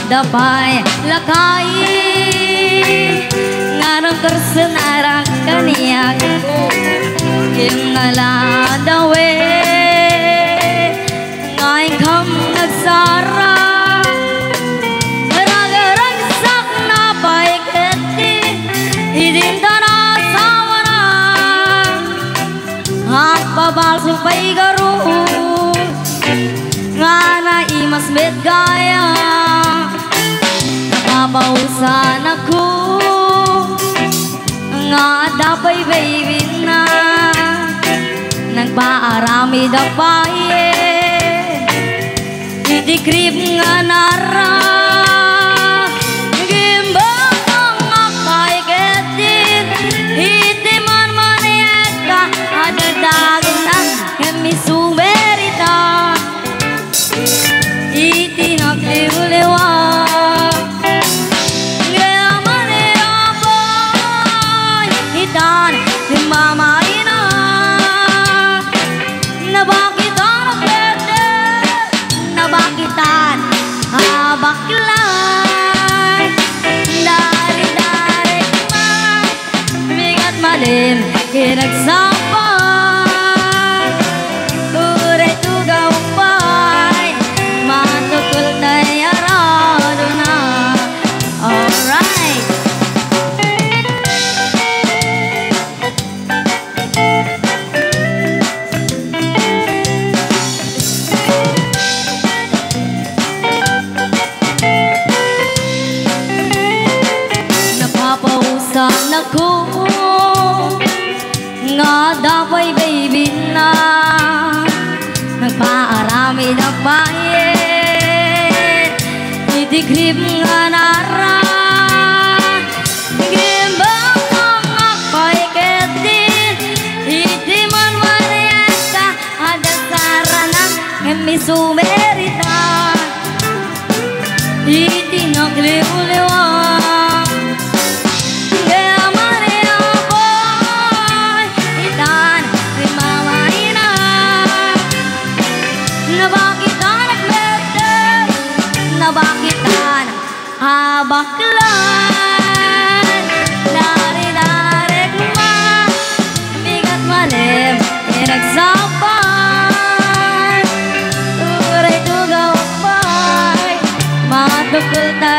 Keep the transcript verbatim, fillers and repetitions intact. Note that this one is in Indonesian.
dapay lakay ngarang tersenarak kaniyak kim naladawe ngayon kam nagsara rag-ragsak na paikati idin tanasawa na at pabalso pa'y garus nga na imas met gaya nakapausan ako nga dapay baby na nagpaarami dapaye idikrib nga nara gimbang mga kaiketin iti man maniyaka adadagin na kami sumerita iti nagliwliwa gaya maniraboy itan ni mama ina nabakitan pwede nabakitan habaklan dari-dari ma bigat malim kinagsapan uray tugaw pa'y matukul tayo arado na. Alright. Napapausan ako nga dapay baby na nagpaarami na bayet itikrib nga nara gimbang mga paiketin iti man maniyaka adasaranan kami sumerita iti nagliwliwa nabakitan habaklan dari-dari ma bigat malim inagsapan uray tugaw pa'y matukul